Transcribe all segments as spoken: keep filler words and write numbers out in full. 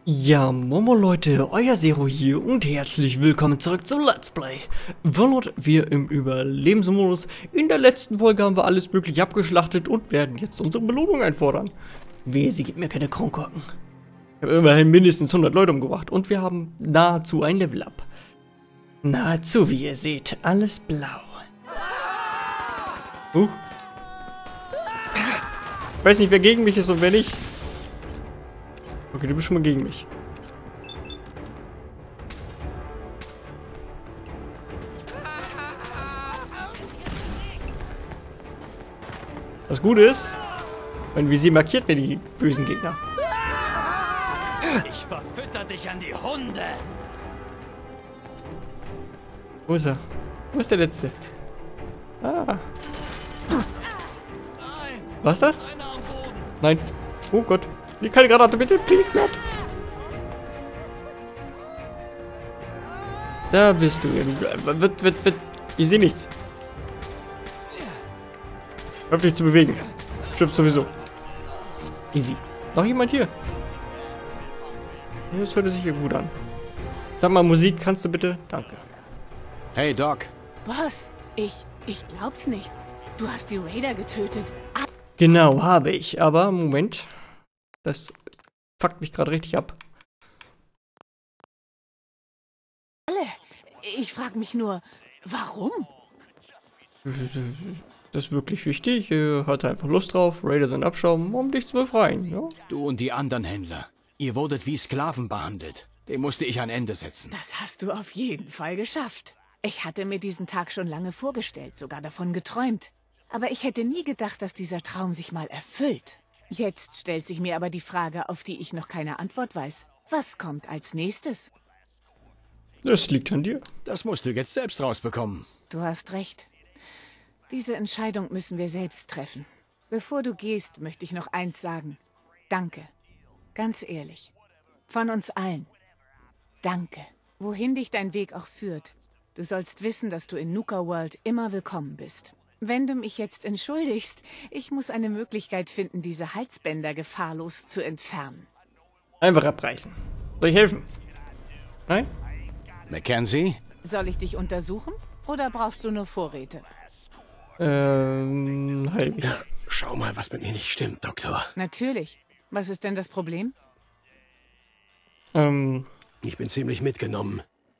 Ja, Momo Leute, euer Zero hier und herzlich willkommen zurück zum Let's Play Valorant, wir im Überlebensmodus. In der letzten Folge haben wir alles mögliche abgeschlachtet und werden jetzt unsere Belohnung einfordern. Wehe, sie gibt mir keine Kronkorken. Ich habe immerhin mindestens hundert Leute umgebracht und wir haben nahezu ein Level Up. Nahezu, wie ihr seht, alles blau. Uh. Ich weiß nicht, wer gegen mich ist und wer nicht. Okay, du bist schon mal gegen mich. Was gut ist, mein Visier markiert mir die bösen Gegner. Ich verfütter dich an die Hunde. Wo ist er? Wo ist der letzte? Ah. Was ist das? Nein. Oh Gott. Wie keine Granate, bitte, please not. Da bist du. Wird, wird, wird. Ich sehe nichts. Hör auf dich zu bewegen. Stirbst sowieso. Easy. Noch jemand hier? Das hört sich hier gut an. Sag mal, Musik, kannst du bitte? Danke. Hey, Doc. Was? Ich, ich glaub's nicht. Du hast die Raider getötet. Genau, habe ich. Aber, Moment. Das fuckt mich gerade richtig ab. Alle. Ich frag mich nur, warum? Das ist wirklich wichtig. Ich hatte einfach Lust drauf. Raider sind Abschaum, um dich zu befreien. Ja? Du und die anderen Händler. Ihr wurdet wie Sklaven behandelt. Dem musste ich ein Ende setzen. Das hast du auf jeden Fall geschafft. Ich hatte mir diesen Tag schon lange vorgestellt, sogar davon geträumt. Aber ich hätte nie gedacht, dass dieser Traum sich mal erfüllt. Jetzt stellt sich mir aber die Frage, auf die ich noch keine Antwort weiß. Was kommt als nächstes? Das liegt an dir. Das musst du jetzt selbst rausbekommen. Du hast recht. Diese Entscheidung müssen wir selbst treffen. Bevor du gehst, möchte ich noch eins sagen. Danke. Ganz ehrlich. Von uns allen. Danke. Wohin dich dein Weg auch führt. Du sollst wissen, dass du in Nuka World immer willkommen bist. Wenn du mich jetzt entschuldigst, ich muss eine Möglichkeit finden, diese Halsbänder gefahrlos zu entfernen. Einfach abreißen. Soll ich helfen? Nein? Mackenzie? Soll ich dich untersuchen oder brauchst du nur Vorräte? Ähm, halb. Ja, schau mal, was mit mir nicht stimmt, Doktor. Natürlich. Was ist denn das Problem? Ähm. Ich bin ziemlich mitgenommen.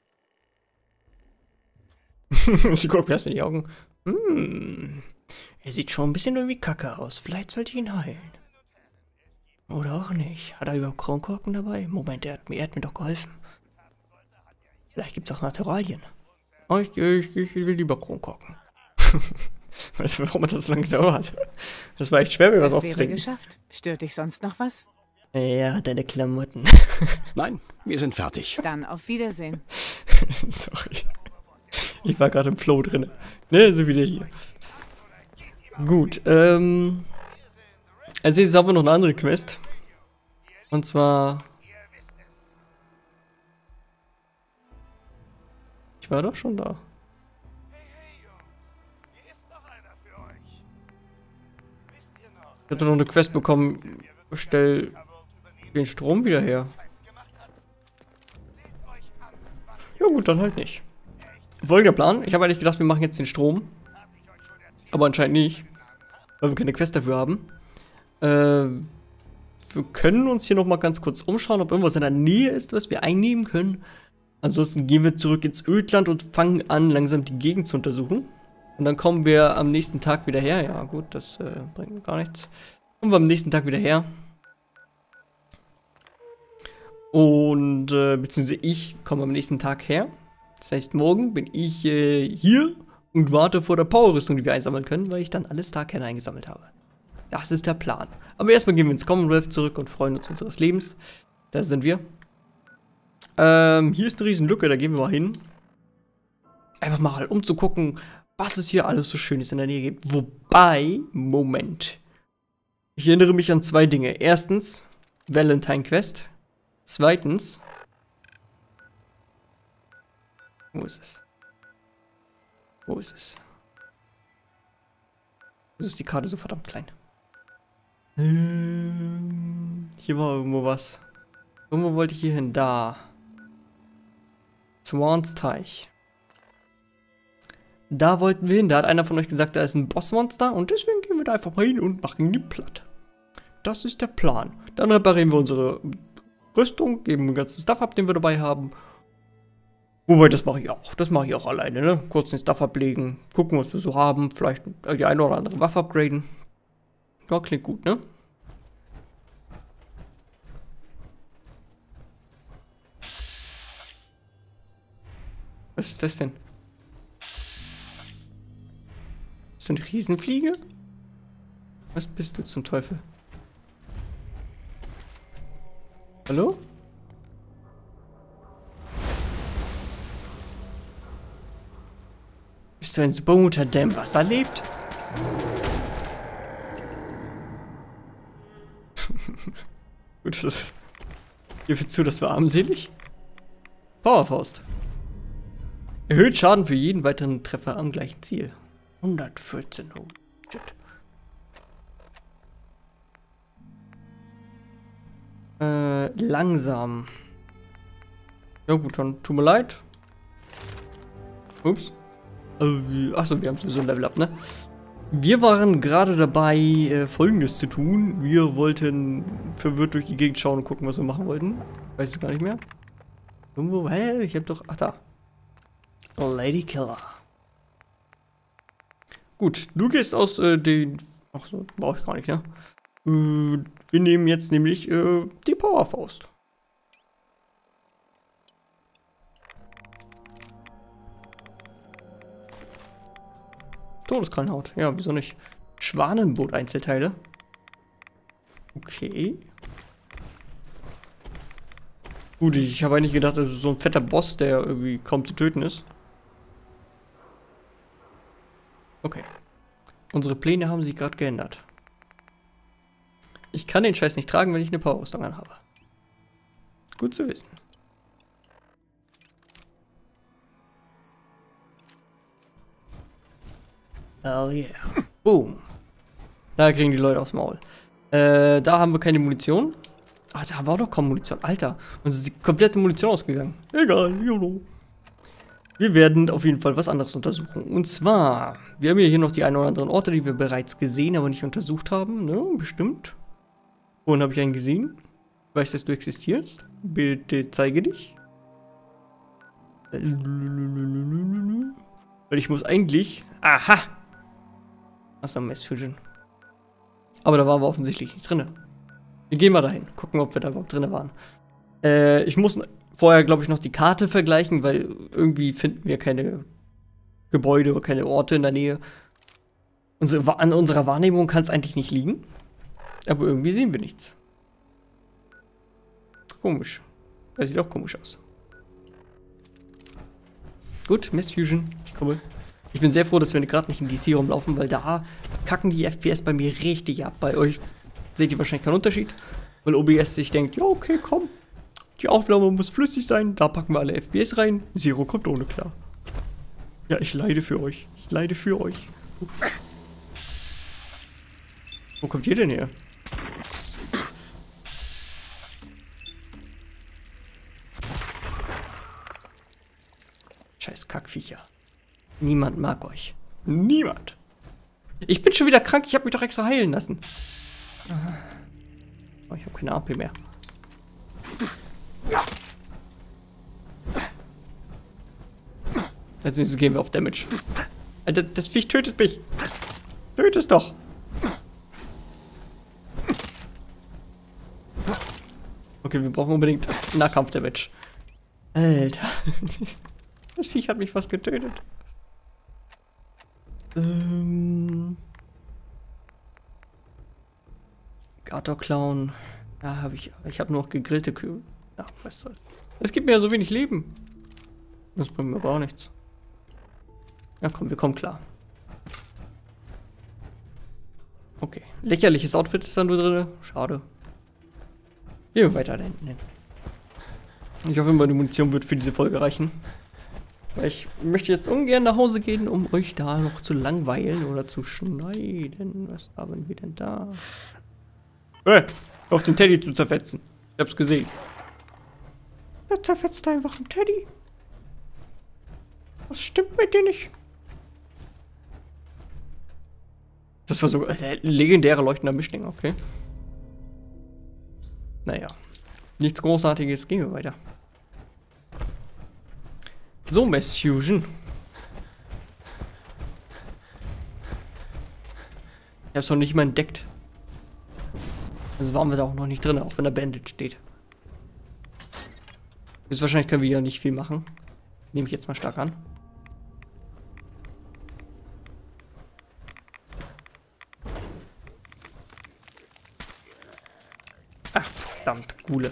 Sie guckt mir erst mit die Augen. Hm. Er sieht schon ein bisschen irgendwie kacke aus. Vielleicht sollte ich ihn heilen. Oder auch nicht. Hat er überhaupt Kronkorken dabei? Moment, er hat mir, er hat mir doch geholfen. Vielleicht gibt es auch Naturalien. Oh, ich, ich, ich will lieber Kronkorken. Weißt du, warum das so lange gedauert hat? Das war echt schwer, mir was Das wäre auszutrinken. geschafft. Stört dich sonst noch was? Ja, deine Klamotten. Nein, wir sind fertig. Dann auf Wiedersehen. Sorry. Ich war gerade im Flow drin. Ne, so wie der hier. Gut, ähm. Als nächstes haben wir noch eine andere Quest. Und zwar. Ich war doch schon da. Ich hatte noch eine Quest bekommen. Stell den Strom wieder her. Ja gut, dann halt nicht. Folgender Plan. Ich habe eigentlich gedacht, wir machen jetzt den Strom. Aber anscheinend nicht. Weil wir keine Quest dafür haben. Äh, wir können uns hier nochmal ganz kurz umschauen, ob irgendwas in der Nähe ist, was wir einnehmen können. Ansonsten gehen wir zurück ins Ödland und fangen an, langsam die Gegend zu untersuchen. Und dann kommen wir am nächsten Tag wieder her. Ja gut, das äh, bringt gar nichts. Kommen wir am nächsten Tag wieder her. Und, äh, beziehungsweise ich komme am nächsten Tag her. Das heißt, morgen bin ich äh, hier und warte vor der Powerrüstung, die wir einsammeln können, weil ich dann alle Starkerne eingesammelt habe. Das ist der Plan. Aber erstmal gehen wir ins Commonwealth zurück und freuen uns unseres Lebens. Da sind wir. Ähm, hier ist eine riesen Lücke, da gehen wir mal hin. Einfach mal, um zu gucken, was es hier alles so Schönes in der Nähe gibt. Wobei, Moment. Ich erinnere mich an zwei Dinge. Erstens, Valentine Quest. Zweitens, wo ist es? Wo ist es? Wieso ist die Karte so verdammt klein? Ähm, hier war irgendwo was. Irgendwo wollte ich hier hin. Da. Swans Teich. Da wollten wir hin. Da hat einer von euch gesagt, da ist ein Bossmonster. Und deswegen gehen wir da einfach mal hin und machen ihn platt. Das ist der Plan. Dann reparieren wir unsere Rüstung, geben den ganzen Stuff ab, den wir dabei haben. Wobei, das mache ich auch. Das mache ich auch alleine, ne? Kurz den Stuff ablegen, gucken, was wir so haben. Vielleicht die eine oder andere Waffe upgraden. Ja, klingt gut, ne? Was ist das denn? Bist du eine Riesenfliege? Was bist du zum Teufel? Hallo? Bist du ein Supermutter, der im Wasser lebt? Gut, das ist... Gib zu, das war armselig. Powerfaust. Erhöht Schaden für jeden weiteren Treffer am gleichen Ziel. hundertvierzehn. Oh, shit. Äh, langsam. Ja gut, dann tut mir leid. Ups. Also, achso, wir haben sowieso ein Level Up, ne? Wir waren gerade dabei, äh, Folgendes zu tun. Wir wollten verwirrt durch die Gegend schauen und gucken, was wir machen wollten. Weiß es gar nicht mehr. Irgendwo, hä? Ich hab doch... Ach, da. Lady Killer. Gut, du gehst aus äh, den... Ach so, brauche ich gar nicht, ne? Äh, wir nehmen jetzt nämlich äh, die Powerfaust. Todeskrallenhaut. Ja, wieso nicht? Schwanenboot-Einzelteile. Okay. Gut, ich habe eigentlich gedacht, das ist so ein fetter Boss, der irgendwie kaum zu töten ist. Okay. Unsere Pläne haben sich gerade geändert. Ich kann den Scheiß nicht tragen, wenn ich eine Powerrüstung anhabe. Gut zu wissen. Hell yeah. Boom. Da kriegen die Leute aufs Maul. Äh, da haben wir keine Munition. Ah, da war doch kaum Munition. Alter, uns ist die komplette Munition ausgegangen. Egal, YOLO. Wir werden auf jeden Fall was anderes untersuchen. Und zwar, wir haben ja hier noch die ein oder anderen Orte, die wir bereits gesehen, aber nicht untersucht haben. Ne, bestimmt. Vorhin habe ich einen gesehen. Ich weiß, dass du existierst. Bitte zeige dich. Weil ich muss eigentlich... Aha! Achso, Mass Fusion. Aber da waren wir offensichtlich nicht drin. Wir gehen mal dahin, gucken, ob wir da überhaupt drin waren. Äh, ich muss vorher, glaube ich, noch die Karte vergleichen, weil irgendwie finden wir keine Gebäude oder keine Orte in der Nähe. Unsere, an unserer Wahrnehmung kann es eigentlich nicht liegen. Aber irgendwie sehen wir nichts. Komisch. Das sieht auch komisch aus. Gut, Mass Fusion. Ich komme. Ich bin sehr froh, dass wir gerade nicht in D C rumlaufen, weil da kacken die F P S bei mir richtig ab. Bei euch seht ihr wahrscheinlich keinen Unterschied, weil O B S sich denkt, ja okay, komm, die Aufnahme muss flüssig sein, da packen wir alle F P S rein, Zero kommt ohne klar. Ja, ich leide für euch, ich leide für euch. Wo kommt ihr denn her? Scheiß Kackviecher. Niemand mag euch. Niemand. Ich bin schon wieder krank, ich habe mich doch extra heilen lassen. Oh, ich habe keine A P mehr. Als nächstes gehen wir auf Damage. Alter, das Viech tötet mich. Tötet es doch. Okay, wir brauchen unbedingt Nahkampf-Damage. Alter. Das Viech hat mich fast getötet. Ähm... Gator-Clown. Ja, habe ich. Ich habe nur noch gegrillte Kühe. Ja, was soll's. Es gibt mir ja so wenig Leben. Das bringt mir aber auch nichts. Ja, komm, wir kommen klar. Okay. Lächerliches Outfit ist da nur drin. Schade. Gehen wir weiter da hinten hin. Ich hoffe immer, die Munition wird für diese Folge reichen. Weil ich möchte jetzt ungern nach Hause gehen, um euch da noch zu langweilen oder zu schneiden. Was haben wir denn da? Hey, auf den Teddy zu zerfetzen. Ich hab's gesehen. Da zerfetzt er einfach einen Teddy. Was stimmt mit dir nicht? Das war so äh, legendärer leuchtender Mischling, okay. Naja. Nichts Großartiges, gehen wir weiter. So, Mass Fusion. Ich hab's noch nicht mal entdeckt. Also waren wir da auch noch nicht drin, auch wenn da Bandit steht. Jetzt wahrscheinlich können wir ja nicht viel machen. Nehme ich jetzt mal stark an. Ach, verdammt, Gule.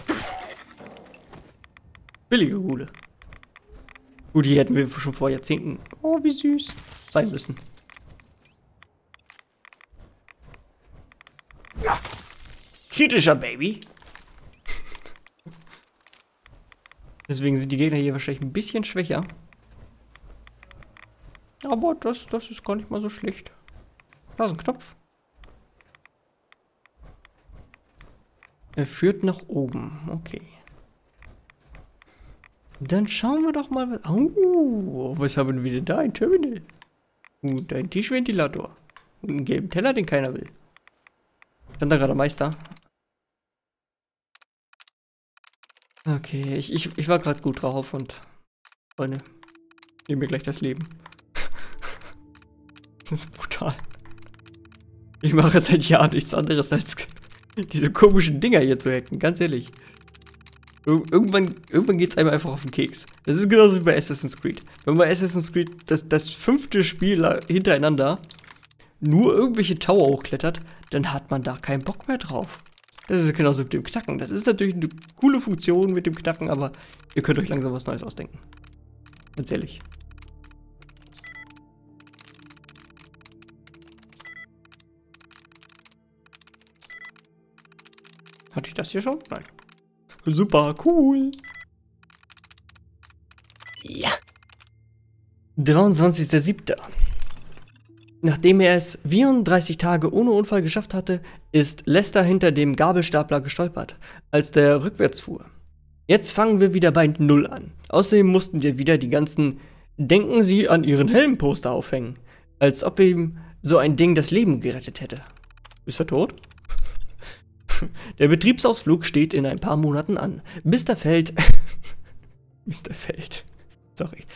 Billige Gule. Gut, die hätten wir schon vor Jahrzehnten, oh wie süß, sein müssen. Kritischer Baby. Deswegen sind die Gegner hier wahrscheinlich ein bisschen schwächer. Aber das, das ist gar nicht mal so schlecht. Da ist ein Knopf. Er führt nach oben. Okay. Dann schauen wir doch mal, was... Oh, was haben wir denn da? Ein Terminal. Und ein Tischventilator. Und einen gelben Teller, den keiner will. Stand da gerade Meister. Okay, ich, ich, ich war gerade gut drauf und... Freunde, nehmen mir gleich das Leben. Das ist brutal. Ich mache seit Jahren nichts anderes als diese komischen Dinger hier zu hacken, ganz ehrlich. Ir irgendwann irgendwann geht es einem einfach auf den Keks. Das ist genauso wie bei Assassin's Creed. Wenn man bei Assassin's Creed das, das fünfte Spiel hintereinander nur irgendwelche Tower hochklettert, dann hat man da keinen Bock mehr drauf. Das ist genauso mit dem Knacken. Das ist natürlich eine coole Funktion mit dem Knacken, aber ihr könnt euch langsam was Neues ausdenken. Ganz ehrlich. Hatte ich das hier schon? Nein. Super, cool. Ja. dreiundzwanzigster siebter Nachdem er es vierunddreißig Tage ohne Unfall geschafft hatte, ist Lester hinter dem Gabelstapler gestolpert, als der rückwärts fuhr. Jetzt fangen wir wieder bei Null an. Außerdem mussten wir wieder die ganzen Denken Sie an Ihren Helm-Poster aufhängen, als ob ihm so ein Ding das Leben gerettet hätte. Ist er tot? Der Betriebsausflug steht in ein paar Monaten an. Mister Feld... Mister Feld... Sorry.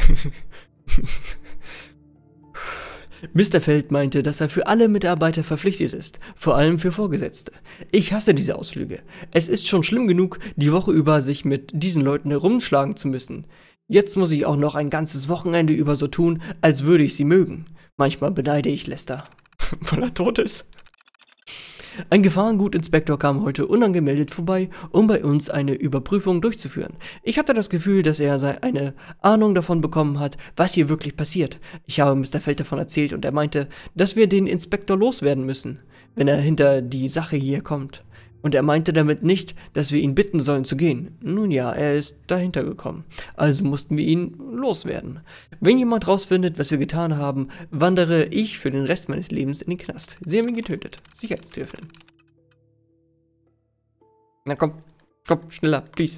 Mister Feld meinte, dass er für alle Mitarbeiter verpflichtet ist, vor allem für Vorgesetzte. Ich hasse diese Ausflüge. Es ist schon schlimm genug, die Woche über sich mit diesen Leuten herumschlagen zu müssen. Jetzt muss ich auch noch ein ganzes Wochenende über so tun, als würde ich sie mögen. Manchmal beneide ich Lester, weil er tot ist. Ein Gefahrengutinspektor kam heute unangemeldet vorbei, um bei uns eine Überprüfung durchzuführen. Ich hatte das Gefühl, dass er eine Ahnung davon bekommen hat, was hier wirklich passiert. Ich habe Mister Feld davon erzählt und er meinte, dass wir den Inspektor loswerden müssen, wenn er hinter die Sache hier kommt. Und er meinte damit nicht, dass wir ihn bitten sollen zu gehen. Nun ja, er ist dahinter gekommen. Also mussten wir ihn loswerden. Wenn jemand rausfindet, was wir getan haben, wandere ich für den Rest meines Lebens in den Knast. Sie haben ihn getötet. Sicherheitstürfeln. Na komm, komm, schneller, please.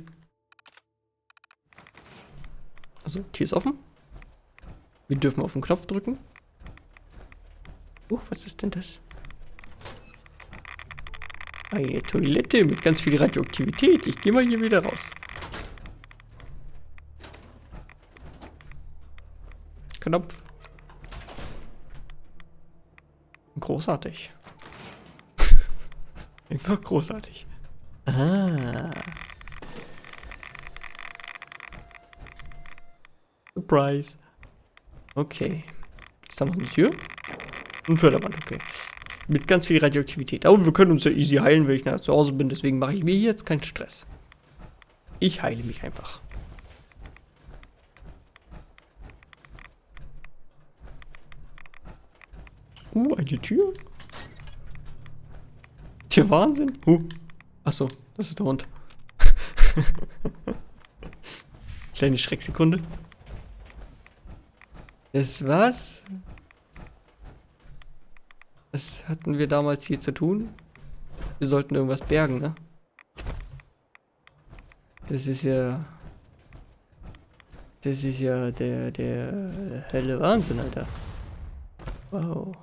Also, Tür ist offen. Wir dürfen auf den Knopf drücken. Uh, was ist denn das? Eine Toilette mit ganz viel Radioaktivität. Ich gehe mal hier wieder raus. Knopf. Großartig. Einfach großartig. Ah. Surprise. Okay. Ist da noch eine Tür? Ein Förderband, okay. Mit ganz viel Radioaktivität. Aber wir können uns ja easy heilen, wenn ich nachher zu Hause bin. Deswegen mache ich mir hier jetzt keinen Stress. Ich heile mich einfach. Uh, eine Tür? Der Wahnsinn. Uh. Achso, das ist der Hund. Kleine Schrecksekunde. Das was? Was hatten wir damals hier zu tun? Wir sollten irgendwas bergen, ne? Das ist ja... Das ist ja der, der helle Wahnsinn, Alter. Wow.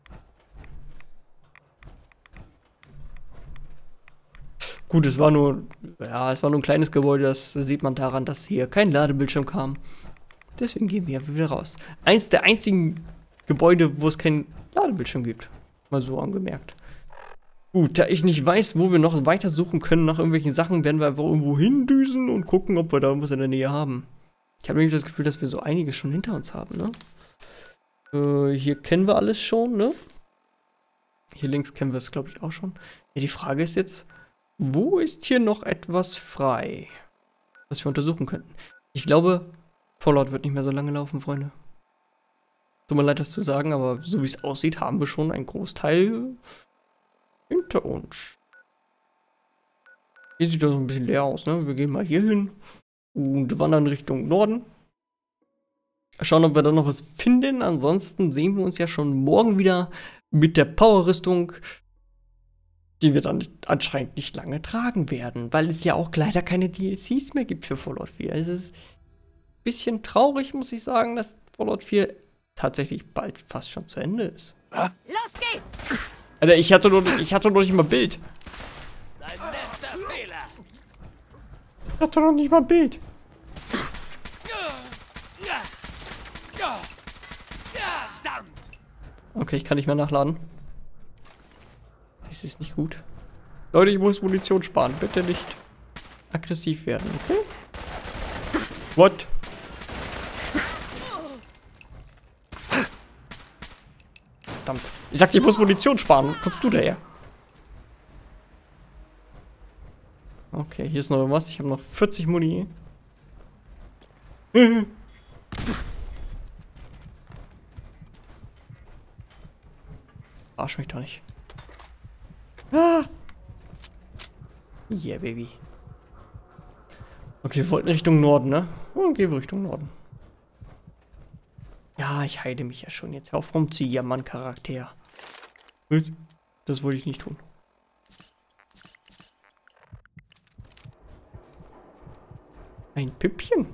Gut, es war nur... Ja, es war nur ein kleines Gebäude, das sieht man daran, dass hier kein Ladebildschirm kam. Deswegen gehen wir wieder raus. Eins der einzigen Gebäude, wo es keinen Ladebildschirm gibt. Mal so angemerkt. Gut, da ich nicht weiß, wo wir noch weiter suchen können nach irgendwelchen Sachen, werden wir einfach irgendwo hindüsen und gucken, ob wir da irgendwas in der Nähe haben. Ich habe nämlich das Gefühl, dass wir so einiges schon hinter uns haben, ne? Äh, hier kennen wir alles schon, ne? Hier links kennen wir es, glaube ich, auch schon. Ja, die Frage ist jetzt, wo ist hier noch etwas frei, was wir untersuchen könnten? Ich glaube, Fallout wird nicht mehr so lange laufen, Freunde. Tut mir leid, das zu sagen, aber so wie es aussieht, haben wir schon einen Großteil hinter uns. Hier sieht das so ein bisschen leer aus, ne? Wir gehen mal hier hin und wandern Richtung Norden. Schauen, ob wir da noch was finden. Ansonsten sehen wir uns ja schon morgen wieder mit der Power-Rüstung, die wir dann anscheinend nicht lange tragen werden, weil es ja auch leider keine D L Cs mehr gibt für Fallout vier. Es ist ein bisschen traurig, muss ich sagen, dass Fallout vier tatsächlich bald fast schon zu Ende ist. Los geht's! Alter, ich hatte noch nicht, ich hatte noch nicht mal Bild. Dein letzter Fehler! Ich hatte noch nicht mal Bild. Verdammt! Okay, ich kann nicht mehr nachladen. Das ist nicht gut. Leute, ich muss Munition sparen. Bitte nicht aggressiv werden, okay? What? Verdammt. Ich sagte, ich muss Munition sparen. Wo kommst du daher? Okay, hier ist noch was. Ich habe noch vierzig Muni. Arsch mich doch nicht. Ah. Yeah, Baby. Okay, wir wollten Richtung Norden, ne? Und gehen wir Richtung Norden. Ja, ich heile mich ja schon. Jetzt hör auf rumzujammern, Charakter. Das wollte ich nicht tun. Ein Püppchen.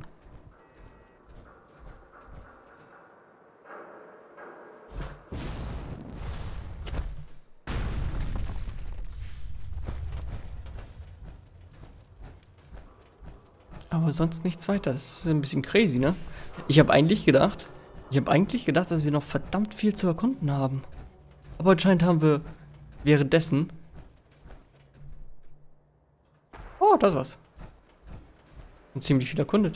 Aber sonst nichts weiter. Das ist ein bisschen crazy, ne? Ich habe eigentlich gedacht, ich habe eigentlich gedacht, dass wir noch verdammt viel zu erkunden haben. Aber anscheinend haben wir währenddessen... Oh, das war's. Und ziemlich viel erkundet.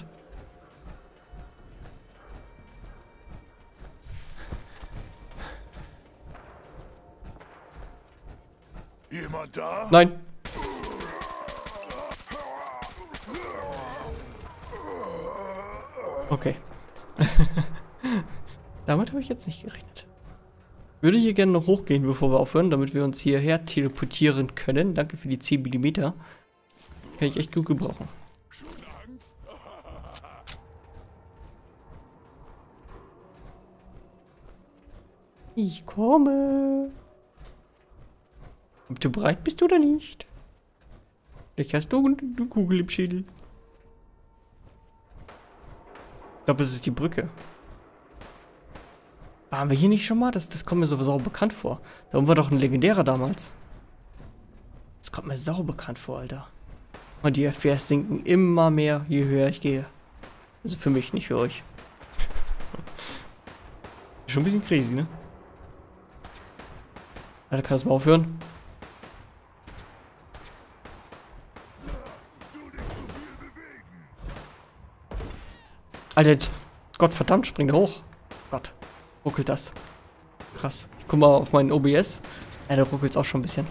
Jemand da? Nein. Okay. Damit habe ich jetzt nicht gerechnet. Würde hier gerne noch hochgehen, bevor wir aufhören, damit wir uns hierher teleportieren können. Danke für die zehn Millimeter. Kann ich echt gut gebrauchen. Ich komme. Ob du bereit bist oder nicht? Vielleicht hast du eine Kugel im Schädel. Ich glaube, es ist die Brücke. Waren wir hier nicht schon mal? Das, das kommt mir sowieso auch bekannt vor. Da war doch ein legendärer damals. Das kommt mir sau bekannt vor, Alter. Und die F P S sinken immer mehr, je höher ich gehe. Also für mich, nicht für euch. Schon ein bisschen crazy, ne? Alter, kann das mal aufhören? Alter, jetzt, Gott verdammt, springt er hoch. Gott, ruckelt das. Krass. Ich guck mal auf meinen O B S. Ja, da ruckelt es auch schon ein bisschen.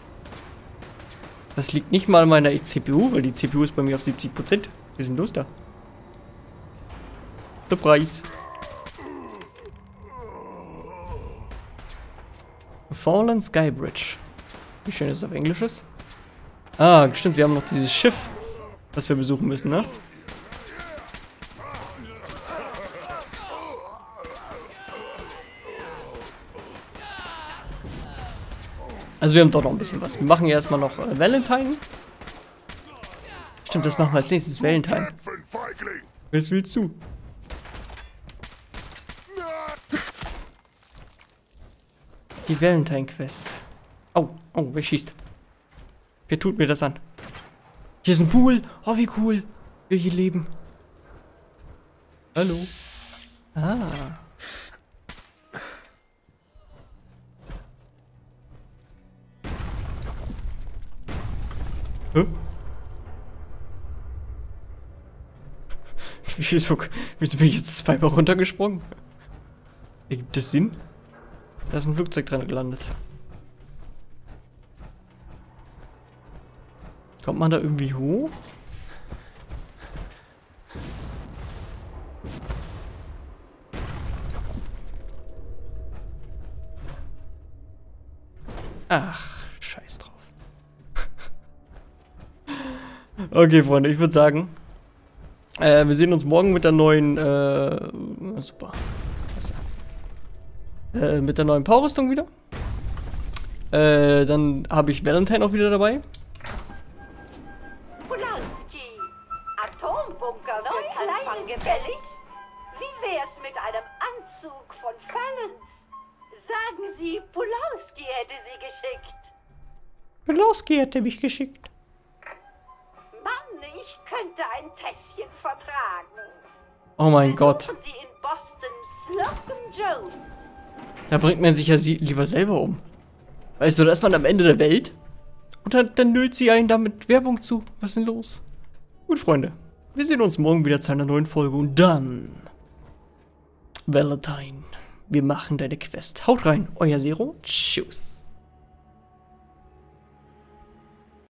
Das liegt nicht mal an meiner C P U, weil die C P U ist bei mir auf siebzig Prozent. Wir sind los da. Surprise. Fallen Sky Bridge. Wie schön ist es auf Englisch ist. Ah, stimmt, wir haben noch dieses Schiff, das wir besuchen müssen, ne? Also wir haben doch noch ein bisschen was. Wir machen ja erstmal noch äh, Valentine. Stimmt, das machen wir als nächstes, Valentine. Kämpfen, Feigling! Was willst du? Die Valentine-Quest. Oh, oh, wer schießt? Wer tut mir das an? Hier ist ein Pool. Oh, wie cool. Wir hier leben. Hallo. Ah. Hä? Wieso, wieso bin ich jetzt zweimal runtergesprungen? Ergibt das Sinn? Da ist ein Flugzeug dran gelandet. Kommt man da irgendwie hoch? Ach, scheiß drauf. Okay, Freunde, ich würde sagen, äh, wir sehen uns morgen mit der neuen, äh, super. Klasse. Äh, mit der neuen Power-Rüstung wieder. Äh, dann habe ich Valentine auch wieder dabei. Polanski, Atombunker für Anfang gefällig? Wie wär's mit einem Anzug von Fallens? Sagen Sie, Polanski hätte Sie geschickt. Polanski hätte mich geschickt. Mann, ich könnte ein Tässchen vertragen. Oh mein Gott. Besuchen Sie in Boston Slocum Joe's. Da bringt man sich ja sie lieber selber um. Weißt du, da ist man am Ende der Welt und dann, dann nüllt sie einen damit Werbung zu. Was ist denn los? Gut, Freunde. Wir sehen uns morgen wieder zu einer neuen Folge und dann... Valentine. Wir machen deine Quest. Haut rein, euer Zero. Tschüss.